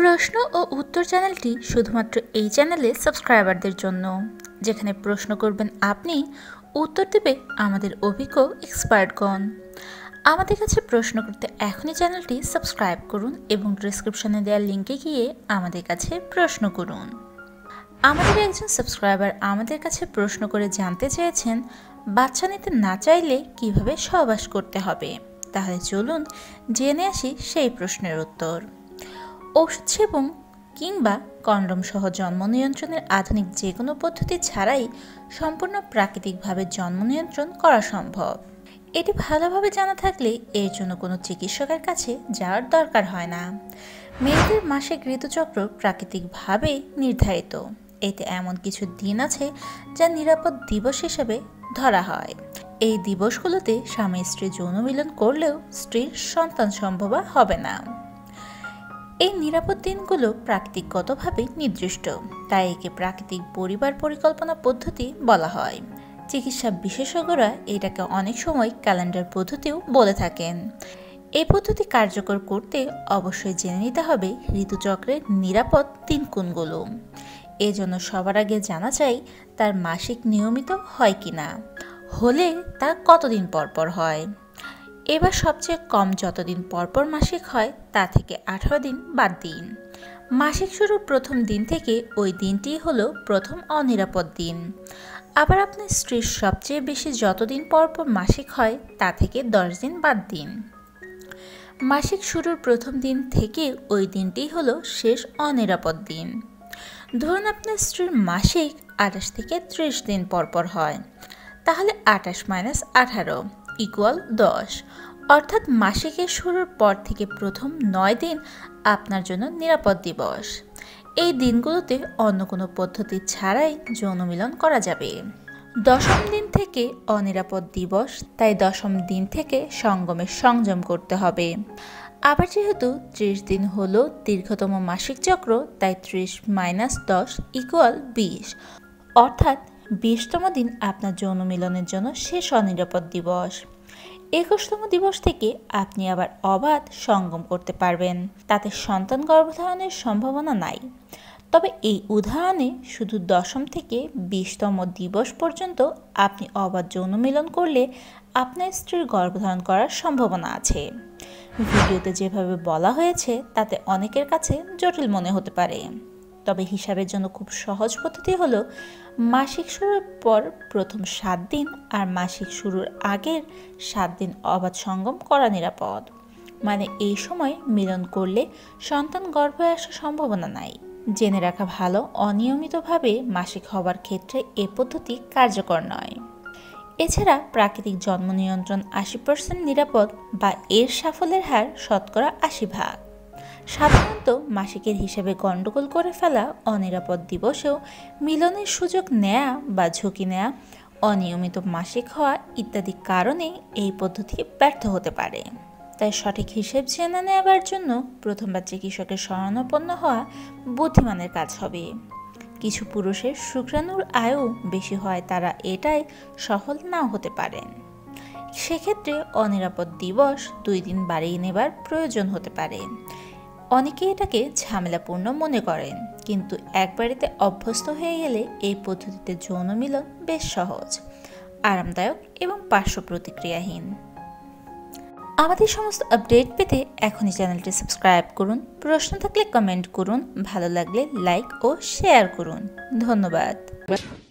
প্রশ্ন ও উত্তর চ্যানেলটি শুধুমাত্র এই চ্যানেলে সাবস্ক্রাইবারদের জন্য, যেখানে প্রশ্ন করবেন আপনি, উত্তর দেবে আমাদের অভিজ্ঞ এক্সপার্টগণ। আমাদের কাছে প্রশ্ন করতে এখনই চ্যানেলটি সাবস্ক্রাইব করুন এবং ডেসক্রিপশনে দেওয়া লিঙ্কে গিয়ে আমাদের কাছে প্রশ্ন করুন। আমাদের একজন সাবস্ক্রাইবার আমাদের কাছে প্রশ্ন করে জানতে চেয়েছেন বাচ্চা নিতে না চাইলে কিভাবে সহবাস করতে হবে। তাহলে চলুন জেনে আসি সেই প্রশ্নের উত্তর। ওষুধ সেবন কিংবা কন্ডম সহ জন্ম নিয়ন্ত্রণের আধুনিক যে কোনো পদ্ধতি ছাড়াই সম্পূর্ণ প্রাকৃতিকভাবে জন্ম নিয়ন্ত্রণ করা সম্ভব। এটি ভালোভাবে জানা থাকলে এর জন্য কোনো চিকিৎসকের কাছে যাওয়ার দরকার হয় না। মেয়েদের মাসিক ঋতুচক্র প্রাকৃতিকভাবে নির্ধারিত। এতে এমন কিছু দিন আছে যা নিরাপদ দিবস হিসেবে ধরা হয়। এই দিবসগুলোতে স্বামী স্ত্রী যৌন মিলন করলেও স্ত্রীর সন্তান সম্ভব হবে না। এই নিরাপদ দিনগুলো প্রাকৃতিকগতভাবে নির্দিষ্ট, তাই একে প্রাকৃতিক পরিবার পরিকল্পনা পদ্ধতি বলা হয়। চিকিৎসা বিশেষজ্ঞরা এটাকে অনেক সময় ক্যালেন্ডার পদ্ধতিও বলে থাকেন। এই পদ্ধতি কার্যকর করতে অবশ্যই জেনে নিতে হবে ঋতুচক্রের নিরাপদ দিন কোনগুলো। এজন্য সবার আগে জানা চাই তার মাসিক নিয়মিত হয় কিনা, হলে তা কতদিন পরপর হয়। এবার সবচেয়ে কম যতদিন পরপর মাসিক হয় তা থেকে 18 দিন বাদ দিন। মাসিক শুরুর প্রথম দিন থেকে ওই দিনটি হলো প্রথম অনিরাপদ দিন। আবার আপনার স্ত্রীর সবচেয়ে বেশি যতদিন পরপর মাসিক হয় তা থেকে 10 দিন বাদ দিন। মাসিক শুরুর প্রথম দিন থেকে ওই দিনটি হলো শেষ অনিরাপদ দিন। ধরুন আপনার স্ত্রীর মাসিক 28 থেকে 30 দিন পরপর হয়, তাহলে 28 - 18 = 10, অর্থাৎ মাসিকের শুরুর পর থেকে প্রথম 9 দিন আপনার জন্য নিরাপদ দিবস। এই দিনগুলোতে অন্য কোনো পদ্ধতি ছাড়াই যৌন মিলন করা যাবে। 10ম দিন থেকে অনিরাপদ দিবস, তাই 10ম দিন থেকে সঙ্গমের সংযম করতে হবে। আবার যেহেতু 30 দিন হলো দীর্ঘতম মাসিক চক্র, তাই 30 - 10 = 20, অর্থাৎ 20তম দিন আপনার যৌন মিলনের জন্য শেষ অনিরাপদ দিবস। 21তম দিবস থেকে আপনি আবার অবাধ সঙ্গম করতে পারবেন। তাতে সন্তান গর্ভধারণের সম্ভাবনা নাই। তবে এই উদাহরণে শুধু 10ম থেকে 20তম দিবস পর্যন্ত আপনি অবাধ যৌন মিলন করলে আপনার স্ত্রীর গর্ভধারণ করার সম্ভাবনা আছে। ভিডিওতে যেভাবে বলা হয়েছে তাতে অনেকের কাছে জটিল মনে হতে পারে। তবে হিসাবের জন্য খুব সহজ পদ্ধতি হলো মাসিক শুরুর পর প্রথম 7 দিন আর মাসিক শুরুর আগের 7 দিন অবাধ সঙ্গম করা নিরাপদ। মানে এই সময় মিলন করলে সন্তান গর্ভে আসার সম্ভাবনা নাই। জেনে রাখা ভালো, অনিয়মিতভাবে মাসিক হবার ক্ষেত্রে এ পদ্ধতি কার্যকর নয়। এছাড়া প্রাকৃতিক জন্ম নিয়ন্ত্রণ 80% নিরাপদ বা এর সাফল্যের হার শতকরা 80%। সাধারণত মাসিকের হিসেবে গণ্ডগোল করে ফেলা, অনিরাপদ দিবসেও মিলনের সুযোগ নেয়া বা ঝুঁকি নেয়া, অনিয়মিত মাসিক হওয়া ইত্যাদি কারণে এই পদ্ধতি ব্যর্থ হতে পারে। তাই সঠিক হিসেব জেনে নেওয়ার জন্য প্রথমবার চিকিৎসকের শরণাপন্ন হওয়া বুদ্ধিমানের কাজ হবে। কিছু পুরুষের শুক্রাণুর আয়ু বেশি হয়, তারা এটাই সফল নাও হতে পারেন। সেক্ষেত্রে অনিরাপদ দিবস 2 দিন বাড়িয়ে নেবার প্রয়োজন হতে পারে। অনেকে এটাকে ঝামেলাপূর্ণ মনে করেন, কিন্তু একবারেতে অভ্যস্ত হয়ে গেলে এই পদ্ধতিতে যৌন মিলন বেশ সহজ, আরামদায়ক এবং পার্শ্ব প্রতিক্রিয়াহীন। আমাদের সমস্ত আপডেট পেতে এখনই চ্যানেলটি সাবস্ক্রাইব করুন। প্রশ্ন থাকলে কমেন্ট করুন, ভালো লাগলে লাইক ও শেয়ার করুন। ধন্যবাদ।